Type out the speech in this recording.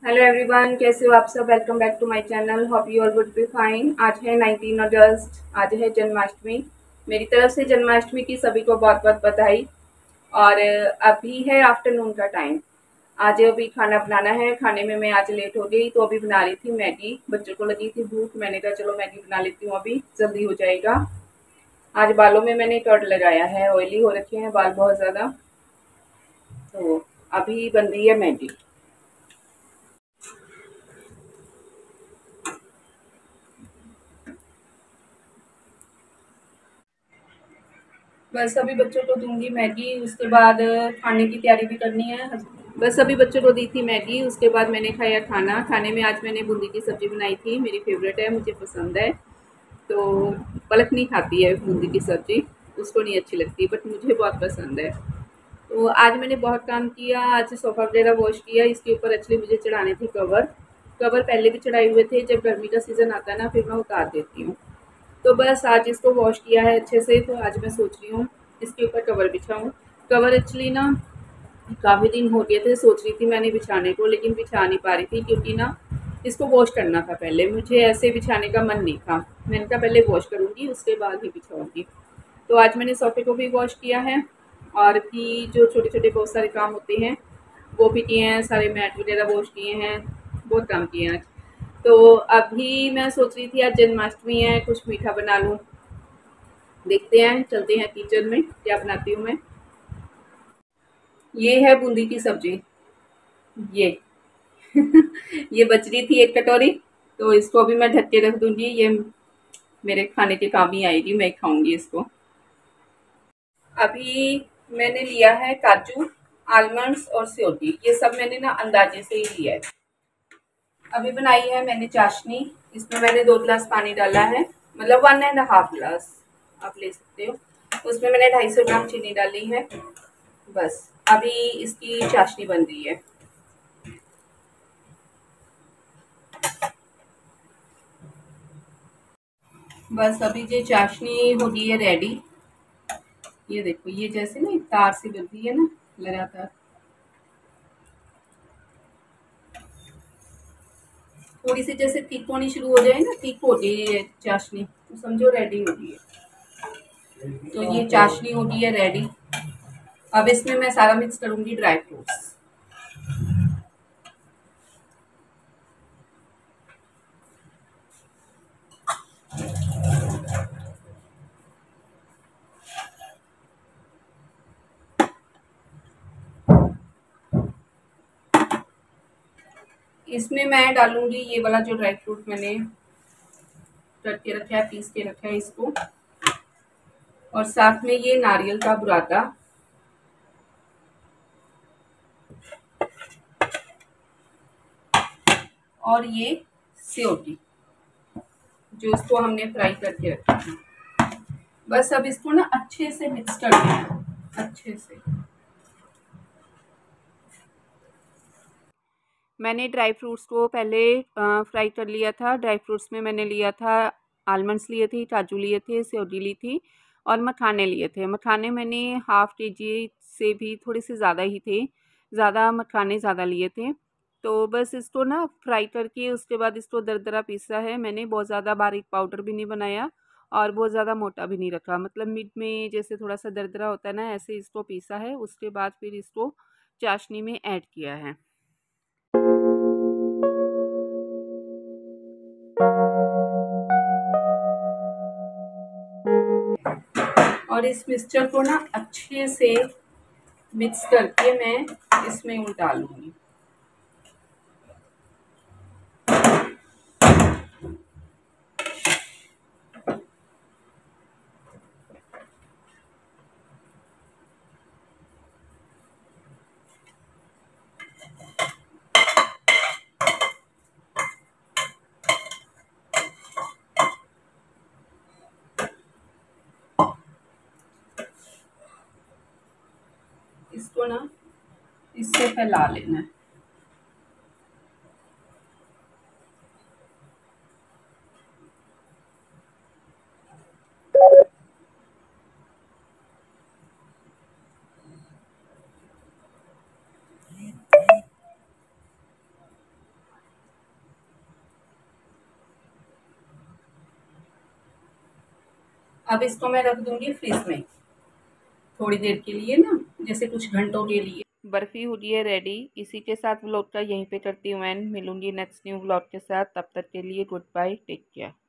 Hello everyone, कैसे हो आप सब। Welcome back to my channel. Hope you all would be fine. आज है 19 अगस्त, आज है जन्माष्टमी। मेरी तरफ से जन्माष्टमी की सभी को बहुत बहुत बधाई। और अभी है आफ्टरनून का टाइम। आज अभी खाना बनाना है। खाने में मैं आज लेट हो गई, तो अभी बना रही थी मैगी। बच्चों को लगी थी भूख, मैंने कहा चलो मैगी बना लेती हूँ, अभी जल्दी हो जाएगा। आज बालों में मैंने कर्ड लगाया है, ऑयली हो रखे हैं बाल बहुत ज़्यादा। तो अभी बन रही है मैगी। बस अभी बच्चों को दूंगी मैगी, उसके बाद खाने की तैयारी भी करनी है। बस अभी बच्चों को दी थी मैगी, उसके बाद मैंने खाया खाना। खाने में आज मैंने बूंदी की सब्जी बनाई थी, मेरी फेवरेट है, मुझे पसंद है। तो पलक नहीं खाती है बूंदी की सब्जी, उसको नहीं अच्छी लगती, बट मुझे बहुत पसंद है। तो आज मैंने बहुत काम किया। आज सोफ़ा वगैरह वॉश किया। इसके ऊपर एक्चुअली मुझे चढ़ाने थे कवर। कवर पहले भी चढ़ाए हुए थे, जब गर्मी का सीज़न आता है ना फिर मैं उतार देती हूँ। तो बस आज इसको वॉश किया है अच्छे से, तो आज मैं सोच रही हूँ इसके ऊपर कवर बिछाऊँ। कवर एक्चुअली ना काफ़ी दिन हो गए थे, सोच रही थी मैंने बिछाने को, लेकिन बिछा नहीं पा रही थी क्योंकि ना इसको वॉश करना था पहले। मुझे ऐसे बिछाने का मन नहीं था। मैंने कहा पहले वॉश करूँगी उसके बाद ही बिछाऊँगी। तो आज मैंने सोफ़े को भी वॉश किया है, और भी जो छोटे-छोटे बहुत सारे काम होते हैं वो भी किए हैं। सारे मैट वगैरह वॉश किए हैं, बहुत काम किए हैं आज। तो अभी मैं सोच रही थी आज जन्माष्टमी है, कुछ मीठा बना लूँ। देखते हैं, चलते हैं किचन में, क्या बनाती हूँ मैं। ये है बूंदी की सब्जी। ये ये बच रही थी एक कटोरी, तो इसको अभी मैं ढक के रख दूंगी। ये मेरे खाने के काम ही आएगी, मैं खाऊंगी इसको। अभी मैंने लिया है काजू, आलमंड्स और सेवई। ये सब मैंने ना अंदाजे से ही लिया है। अभी बनाई है मैंने चाशनी। इसमें मैंने 2 गिलास पानी डाला है, मतलब 1.5 गिलास आप ले सकते हो। उसमें मैंने 250 ग्राम चीनी डाली है। बस अभी इसकी चाशनी बन रही है। बस अभी ये चाशनी हो गई है रेडी। ये देखो, ये जैसे ना एक तार सी बनती है ना लगातार। थोड़ी सी जैसे थिक होनी शुरू हो जाए ना, थिक हो गई है चाशनी, तो समझो रेडी हो गई है। तो ये चाशनी हो गई है रेडी। अब इसमें मैं सारा मिक्स करूंगी ड्राई फ्रूट्स। इसमें मैं डालूंगी ये वाला जो ड्राई फ्रूट मैंने कट के रखा है, पीस के रखा है इसको। और साथ में ये नारियल का बुरादा। और ये सेवई, जो इसको हमने फ्राई करके रखा है। बस अब इसको ना अच्छे से मिक्स कर देना, अच्छे से। मैंने ड्राई फ्रूट्स को पहले फ्राई कर लिया था। ड्राई फ्रूट्स में मैंने लिया था, आलमंड्स लिए थे, काजू लिए थे, सेवई ली थी, और मखाने लिए थे। मखाने मैंने हाफ़ केजी से भी थोड़े से ज़्यादा ही थे, ज़्यादा मखाने ज़्यादा लिए थे। तो बस इसको ना फ्राई करके उसके बाद इसको दरदरा पीसा है मैंने। बहुत ज़्यादा बारीक पाउडर भी नहीं बनाया और बहुत ज़्यादा मोटा भी नहीं रखा, मतलब मिड में जैसे थोड़ा सा दरदरा होता है ना, ऐसे इसको पीसा है। उसके बाद फिर इसको चाशनी में ऐड किया है। और इस मिक्सचर को ना अच्छे से मिक्स करके मैं इसमें डालूंगी। इसको ना इससे फैला लेना है। अब इसको मैं रख दूंगी फ्रिज में थोड़ी देर के लिए ना, जैसे कुछ घंटों के लिए। बर्फ़ी हो रही है रेडी। इसी के साथ व्लॉग का यहीं पे करती हूँ एंड मिलूंगी नेक्स्ट न्यू व्लॉग के साथ। तब तक के लिए गुड बाय, टेक केयर।